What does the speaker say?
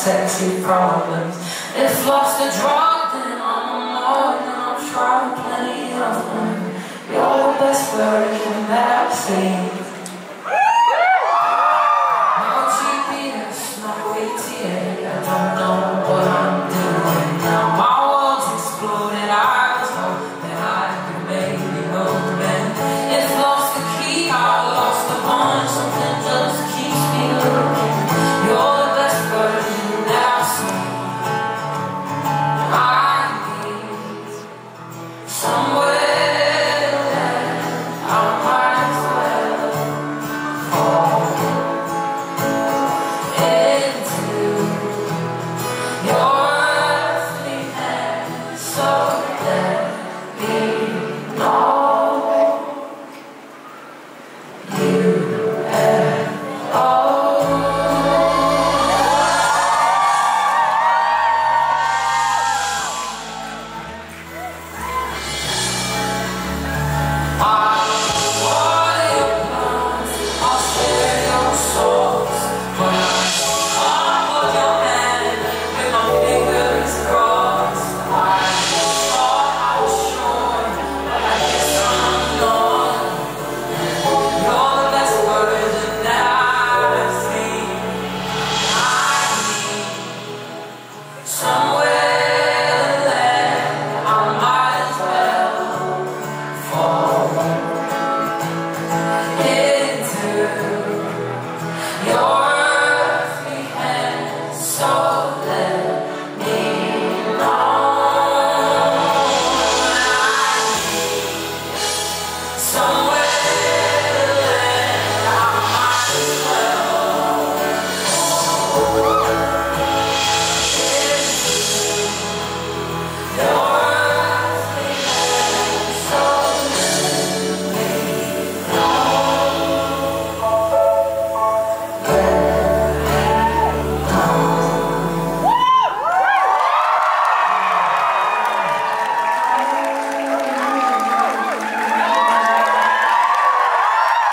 sexy problems. If lost a drug, then I'm alone, and I've tried plenty of them. You're the best version that I've seen. No GPS, no ETA, I don't know what I'm doing now. My world's exploded, I was hoping I could maybe move in. If lost the key, I lost the bond, something just keeps me looking. You're the best version that I've seen. I need somewhere that I might as well fall into your earthly hands, so let me know you have all. Someone